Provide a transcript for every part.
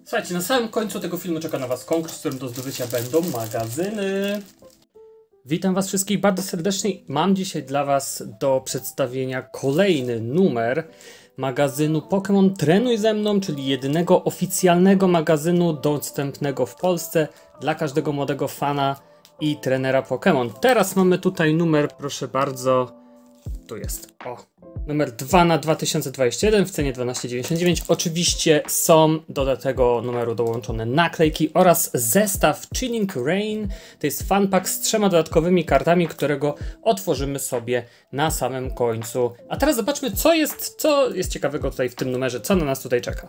Słuchajcie, na samym końcu tego filmu czeka na Was konkurs, w którym do zdobycia będą magazyny. Witam Was wszystkich bardzo serdecznie. Mam dzisiaj dla Was do przedstawienia kolejny numer magazynu Pokémon Trenuj ze mną, czyli jedynego oficjalnego magazynu dostępnego w Polsce dla każdego młodego fana i trenera Pokémon. Teraz mamy tutaj numer, proszę bardzo, tu jest, numer 2 na 2021 w cenie 12,99. Oczywiście są do tego numeru dołączone naklejki oraz zestaw Chilling Reign. To jest fanpack z 3 dodatkowymi kartami, którego otworzymy sobie na samym końcu. A teraz zobaczmy, co jest ciekawego tutaj w tym numerze, co na nas tutaj czeka.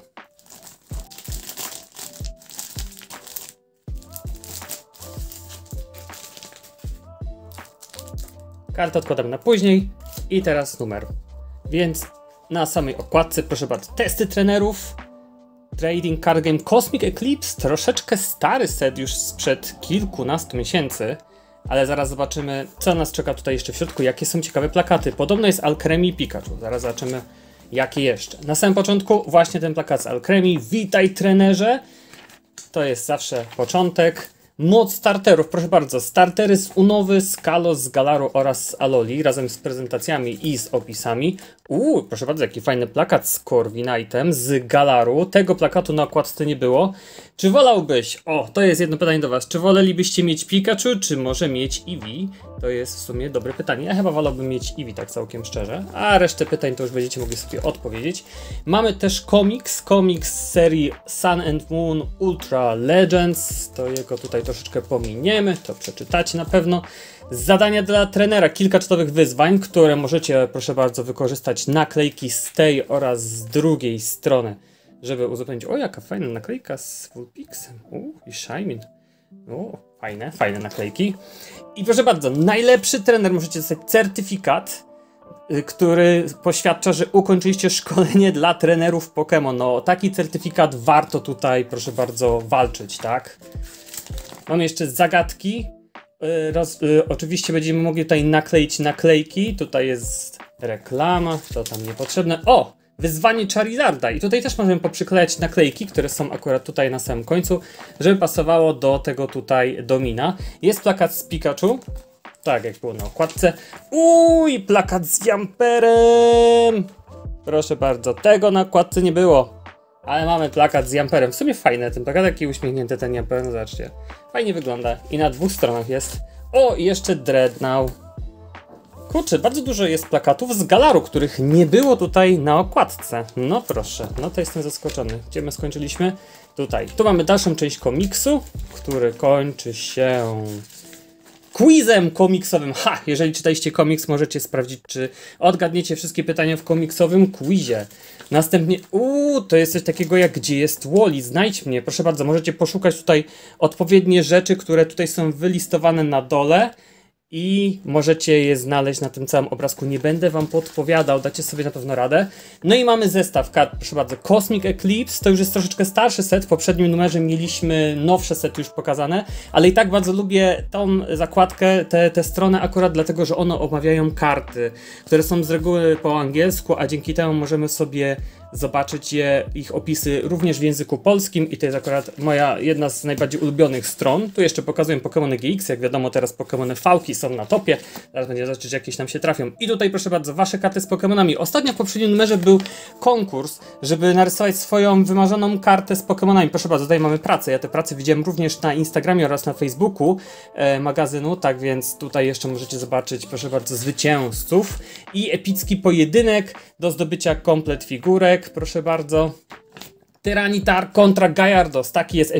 Kartę odkładam na później i teraz numer. Więc na samej okładce, proszę bardzo, testy trenerów, Trading Card Game Cosmic Eclipse, troszeczkę stary set już sprzed kilkunastu miesięcy, ale zaraz zobaczymy, co nas czeka tutaj jeszcze w środku, jakie są ciekawe plakaty. Podobno jest Alcremie Pikachu, zaraz zobaczymy, jakie jeszcze. Na samym początku właśnie ten plakat z Alcremie, witaj trenerze, to jest zawsze początek. Moc starterów, proszę bardzo, startery z Unowy, z Kalos, z Galaru oraz z Aloli, razem z prezentacjami i z opisami. Proszę bardzo, jaki fajny plakat z Corviknightem, z Galaru. Tego plakatu na okładce nie było. Czy wolałbyś, to jest jedno pytanie do Was, czy wolelibyście mieć Pikachu, czy może mieć Eevee? To jest w sumie dobre pytanie. Ja chyba wolałbym mieć Eevee, tak całkiem szczerze. A resztę pytań to już będziecie mogli sobie odpowiedzieć. Mamy też komiks z serii Sun and Moon Ultra Legends. To jego tutaj troszeczkę pominiemy, to przeczytacie na pewno. Zadania dla trenera, kilka czatowych wyzwań, które możecie, proszę bardzo, wykorzystać naklejki z tej oraz z drugiej strony, żeby uzupełnić. Jaka fajna naklejka z Vulpixem. I Shaymin. Fajne naklejki. I proszę bardzo, najlepszy trener, możecie dostać certyfikat, który poświadcza, że ukończyliście szkolenie dla trenerów Pokémon. Taki certyfikat warto tutaj, proszę bardzo, walczyć, tak? Mamy jeszcze zagadki. Oczywiście będziemy mogli tutaj nakleić naklejki. Tutaj jest reklama, to tam niepotrzebne. Wyzwanie Charizarda. I tutaj też możemy poprzyklejać naklejki, które są akurat tutaj na samym końcu, żeby pasowało do tego tutaj domina. Jest plakat z Pikachu, tak jak było na okładce. Plakat z Jumperem. Proszę bardzo, tego na okładce nie było. Ale mamy plakat z Jumperem. W sumie fajny ten plakat, taki uśmiechnięty ten Jumper, no zobaczcie. Fajnie wygląda. I na dwóch stronach jest. I jeszcze Dreadnought. Kurczę, bardzo dużo jest plakatów z Galaru, których nie było tutaj na okładce. No proszę, to jestem zaskoczony. Gdzie my skończyliśmy? Tutaj. Tu mamy dalszą część komiksu, który kończy się quizem komiksowym. Jeżeli czytaliście komiks, możecie sprawdzić, czy odgadniecie wszystkie pytania w komiksowym quizie. Następnie, to jest coś takiego jak Gdzie jest Wally? Znajdź mnie. Proszę bardzo, możecie poszukać tutaj odpowiednie rzeczy, które tutaj są wylistowane na dole. I możecie je znaleźć na tym całym obrazku. Nie będę Wam podpowiadał, dacie sobie na pewno radę. No i mamy zestaw kart, proszę bardzo, Cosmic Eclipse. To już jest troszeczkę starszy set. W poprzednim numerze mieliśmy nowsze sety już pokazane. Ale i tak bardzo lubię tą zakładkę, tę stronę akurat dlatego, że one omawiają karty, które są z reguły po angielsku, a dzięki temu możemy sobie zobaczyć ich opisy również w języku polskim i to jest akurat moja jedna z najbardziej ulubionych stron. Tu jeszcze pokazuję Pokémony GX, jak wiadomo teraz Pokémony V-ki są na topie, zaraz będzie zobaczyć, jakieś nam się trafią. I tutaj proszę bardzo, wasze karty z Pokémonami. Ostatnio w poprzednim numerze był konkurs, żeby narysować swoją wymarzoną kartę z Pokémonami. Proszę bardzo, tutaj mamy pracę, ja te prace widziałem również na Instagramie oraz na Facebooku magazynu, tak więc tutaj jeszcze możecie zobaczyć, proszę bardzo, zwycięzców i epicki pojedynek do zdobycia komplet figurek. Proszę bardzo. Tyranitar kontra Gyarados. Taki jest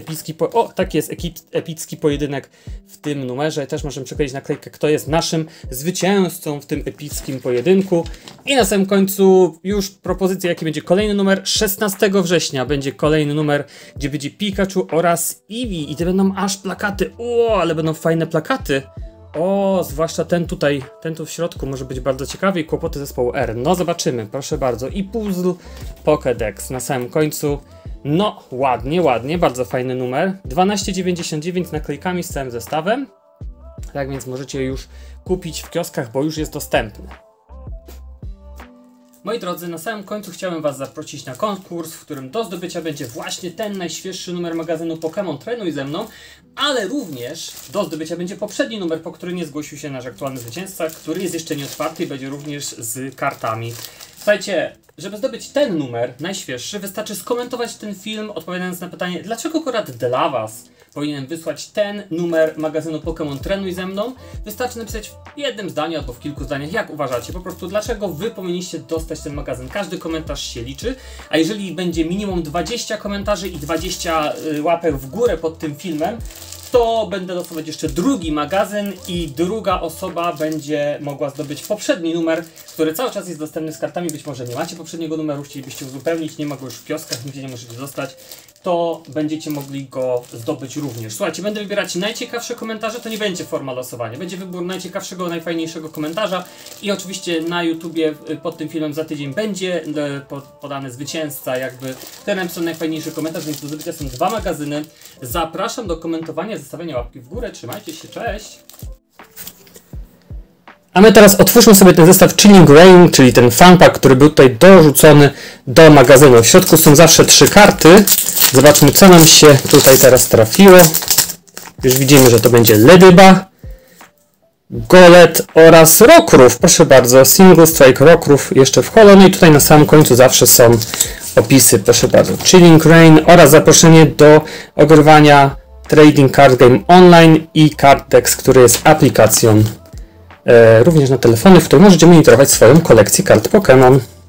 epicki pojedynek w tym numerze. Też możemy przykleić naklejkę, kto jest naszym zwycięzcą w tym epickim pojedynku. I na samym końcu już propozycja, jaki będzie kolejny numer. 16 września będzie kolejny numer, gdzie będzie Pikachu oraz Eevee. I te będą aż plakaty. Ale będą fajne plakaty. Zwłaszcza ten tu w środku może być bardzo ciekawy i kłopoty zespołu R. No zobaczymy, proszę bardzo. I puzzle Pokédex na samym końcu. Ładnie, bardzo fajny numer. 12,99 z naklejkami z całym zestawem. Tak więc możecie już kupić w kioskach, bo już jest dostępny. Moi drodzy, na samym końcu chciałem Was zaprosić na konkurs, w którym do zdobycia będzie właśnie ten najświeższy numer magazynu Pokémon Trenuj ze mną, ale również do zdobycia będzie poprzedni numer, po który nie zgłosił się nasz aktualny zwycięzca, który jest jeszcze nieotwarty i będzie również z kartami. Słuchajcie, żeby zdobyć ten numer, najświeższy, wystarczy skomentować ten film, odpowiadając na pytanie, dlaczego akurat dla Was powinienem wysłać ten numer magazynu Pokémon Trenuj ze mną. Wystarczy napisać w jednym zdaniu albo w kilku zdaniach, jak uważacie, po prostu dlaczego Wy powinniście dostać ten magazyn. Każdy komentarz się liczy, a jeżeli będzie minimum 20 komentarzy i 20 łapek w górę pod tym filmem, to będę losować jeszcze drugi magazyn i druga osoba będzie mogła zdobyć poprzedni numer, który cały czas jest dostępny z kartami. Być może nie macie poprzedniego numeru, chcielibyście uzupełnić, nie ma go już w kioskach, nigdzie nie możecie dostać, to będziecie mogli go zdobyć również. Słuchajcie, będę wybierać najciekawsze komentarze, to nie będzie forma losowania, będzie wybór najciekawszego, najfajniejszego komentarza i oczywiście na YouTubie pod tym filmem za tydzień będzie podany zwycięzca, jakby ten napisał najfajniejszy komentarz, więc do zdobycia są dwa magazyny. Zapraszam do komentowania, zostawienia łapki w górę, trzymajcie się, cześć! A my teraz otwórzmy sobie ten zestaw Chilling Reign, czyli ten fanpack, który był tutaj dorzucony do magazynu. W środku są zawsze 3 karty. Zobaczmy, co nam się tutaj teraz trafiło. Już widzimy, że to będzie Ledyba, Golett oraz Rockruff. Proszę bardzo, Single Strike Rockruff jeszcze w holo. No i tutaj na samym końcu zawsze są opisy. Proszę bardzo, Chilling Reign oraz zaproszenie do ogrywania Trading Card Game Online i Carddex, który jest aplikacją również na telefony, w której możecie monitorować swoją kolekcję kart Pokémon.